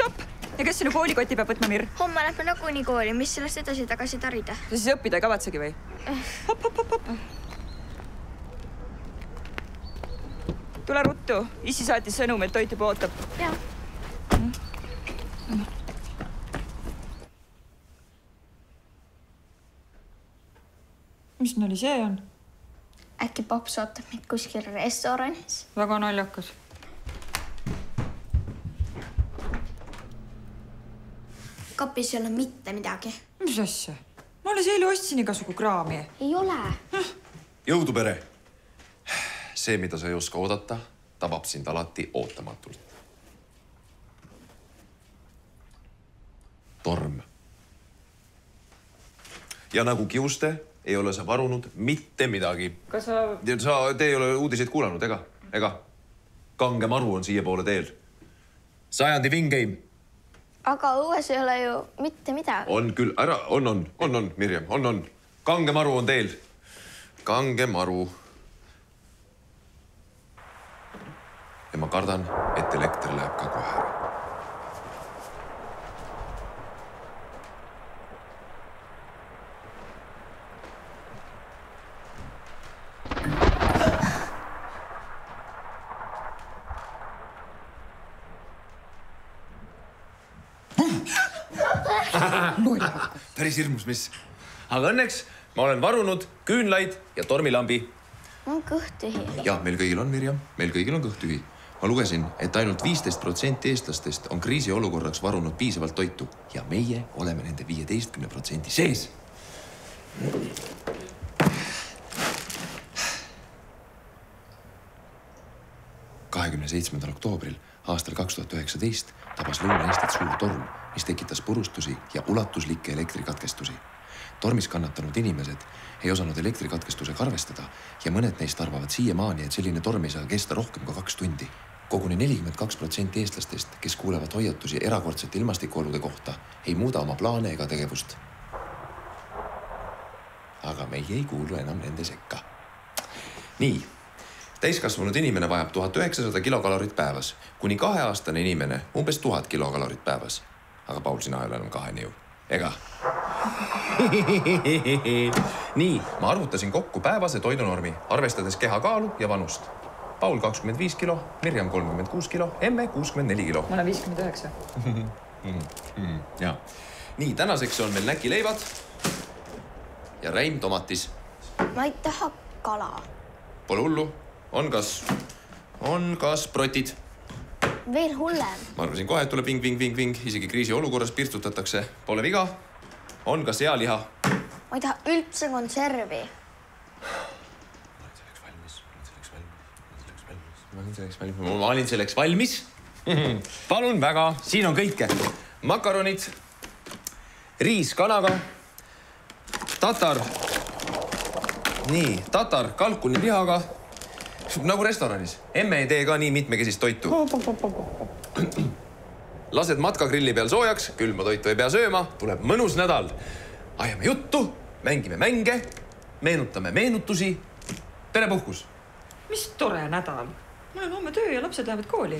Stopp! Ja kes sinu koolikoti peab võtma, Mir? Homme lähme nagunii kooli. Mis sellest edasi tagasi tarida? Sa siis õppida ei kavatsegi või? Hop, hop, hop, hop. Tule ruttu. Issi saatis sõnum, et toit juba ootab. Jaa. Mis nali see on? Äkki paps ootab meid kuskil restoranis? Väga naljakas. Kapis ei ole mitte midagi. Mis asja? Ma alles eile ostsin igasugu kraami. Ei ole. Jõudu, pere! See, mida sa ei oska oodata, tabab sind alati ootamatult. Torm. Ja nagu kiuste ei ole sa varunud mitte midagi. Kas sa... Te ei ole uudiseid kuulanud, ega? Kange maru on siia poole teel. Sajandi Wingame. Aga õues ei ole ju mitte midagi. On küll, ära, on, Mirjam, on. Kange maru on teel. Kange maru. Ja ma kardan, et elekter läheb ka kohe ära. Päris hirmus, mis? Aga õnneks ma olen varunud küünlaid ja tormilambi. On kõht tühi. Ja, meil kõigil on, Mirjam. Meil kõigil on kõht tühi. Ma lugesin, et ainult 15% eestlastest on kriisi olukorraks varunud piisavalt toitu. Ja meie oleme nende 15% sees. oktoobril aastal 2019 tabas Lõuna-Eestit suur torm, mis tekitas purustusi ja ulatuslikke elektrikatkestusi. Tormis kannatanud inimesed ei osanud elektrikatkestusega arvestada ja mõned neist arvavad siiamaani, et selline torm ei saa kesta rohkem kui 2 tundi. Koguni 42% eestlastest, kes kuulevad hoiatusi erakordsete ilmastikuolude kohta, ei muuda oma plaane ega tegevust. Aga meie ei kuulu enam nende sekka. Nii. Täiskasvanud inimene vajab 1900 kilokalorit päevas, kuni 2-aastane inimene umbes 1000 kilokalorit päevas. Aga Paul, sina ei ole enam 2 ju. Ega? Nii, ma arvutasin kokku päevase toidunormi, arvestades kehakaalu ja vanust. Paul 25 kilo, Mirjam 36 kilo, Emme 64 kilo. Ma olen 59. Ja. Nii, tänaseks on meil näkileivad ja räim tomatis. Ma ei taha kala. Pole hullu. On kas protid? Veel hullem. Ma arvasin kohe, et tuleb ving. Isegi kriisi olukorras pirstutatakse. Pole viga. On ka sealiha. Ma ei taha üldse konservi. Ma olin selleks valmis. Palun väga. Siin on kõike. Makaronid, riis kanaga, tatar kalkuni lihaga. Nagu restoranis. Emme ei tee ka nii mitmekesist toitu. Lased matkagrilli peal soojaks, külma toitu ei pea sööma, tuleb mõnus nädal. Ajame juttu, mängime mänge, meenutame meenutusi. Perepuhkus. Mis tore nädal. Mul on homme töö ja lapsed lähevad kooli.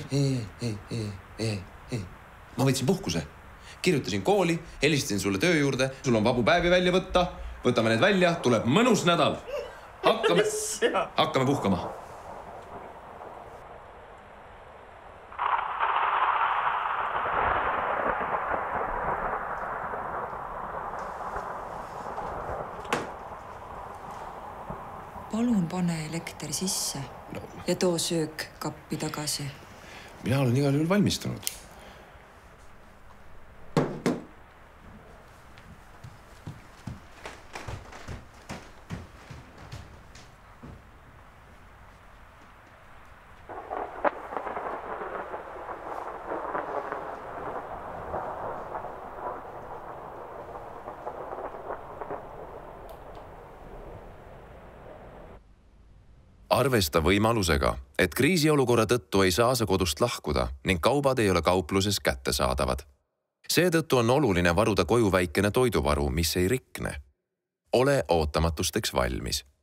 Ma võtsin puhkuse. Kirjutasin kooli, helistasin sulle töö juurde. Sul on vabu päevi välja võtta. Võtame need välja, tuleb mõnus nädal. Hakkame puhkama. Palun pane elekter sisse ja too söök kappi tagasi. Mina olen igal juhul valmistunud. Arvesta võimalusega, et kriisiolukorra tõttu ei saa sa kodust lahkuda ning kaubad ei ole kaupluses kättesaadavad. Seetõttu on oluline varuda koju väikene toiduvaru, mis ei rikne. Ole ootamatusteks valmis.